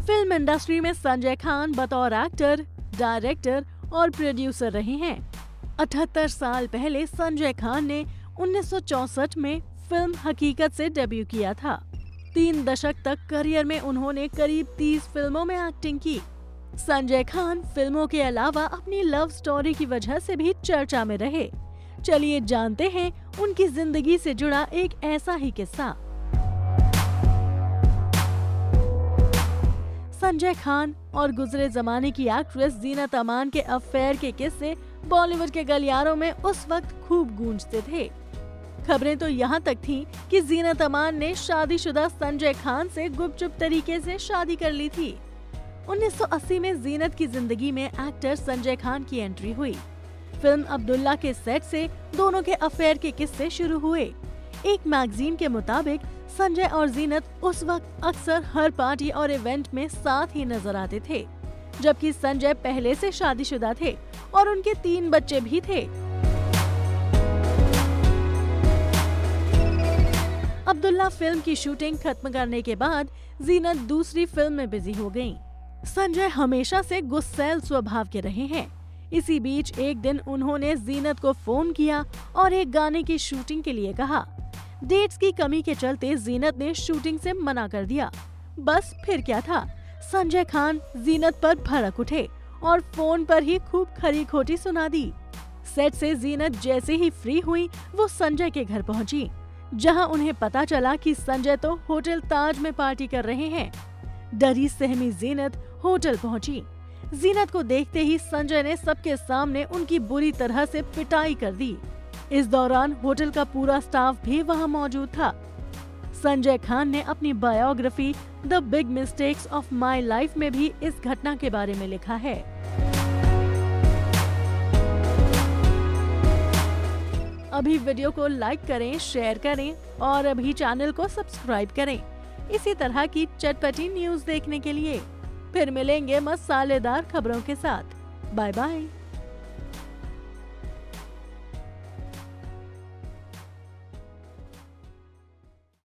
Film industry में संजय खान बतौर actor, director और प्रोड्यूसर रहे हैं। 78 साल पहले संजय खान ने 1964 में फिल्म हकीकत से डेब्यू किया था। 3 दशक तक करियर में उन्होंने करीब 30 फिल्मों में एक्टिंग की। संजय खान फिल्मों के अलावा अपनी लव स्टोरी की वजह से भी चर्चा में रहे। चलिए जानते हैं उनकी जिंदगी से जुड़ा एक ऐसा ही किस्सा। संजय खान और गुजरे जमाने की एक्ट्रेस जीनत अमान के अफेयर के किस्से बॉलीवुड के गलियारों में उस वक्त खूब गूंजते थे। खबरें तो यहाँ तक थीं कि जीनत अमान ने शादीशुदा संजय खान से गुपचुप तरीके से शादी कर ली थी। 1980 में जीनत की जिंदगी में एक्टर संजय खान की एंट्री हुई। फिल्म अब्दुल्ला के सेट से दोनों के अफेयर के किस्से शुरू हुए। एक मैगजीन के मुताबिक संजय और जीनत उस वक्त अक्सर हर पार्टी और इवेंट में साथ ही नजर आते थे, जबकि संजय पहले से शादीशुदा थे और उनके 3 बच्चे भी थे। अब्दुल्ला फिल्म की शूटिंग खत्म करने के बाद जीनत दूसरी फिल्म में बिजी हो गयीं। संजय हमेशा से गुस्सैल स्वभाव के रहे हैं। इसी बीच एक दिन उन्होंने जीनत को फोन किया और एक गाने की शूटिंग के लिए कहा। डेट्स की कमी के चलते जीनत ने शूटिंग से मना कर दिया। बस फिर क्या था, संजय खान जीनत पर भड़क उठे और फोन पर ही खूब खरी खोटी सुना दी। सेट से जीनत जैसे ही फ्री हुई वो संजय के घर पहुंची, जहां उन्हें पता चला कि संजय तो होटल ताज में पार्टी कर रहे हैं। डरी सहमी जीनत होटल पहुंची। जीनत को देखते ही संजय ने सबके सामने उनकी बुरी तरह से पिटाई कर दी। इस दौरान होटल का पूरा स्टाफ भी वहां मौजूद था। संजय खान ने अपनी biography the big mistakes of my life में भी इस घटना के बारे में लिखा है। अभी वीडियो को लाइक करें, शेयर करें और अभी चैनल को सब्सक्राइब करें इसी तरह की चटपटी न्यूज देखने के लिए। फिर मिलेंगे मसालेदार खबरों के साथ। Bye bye.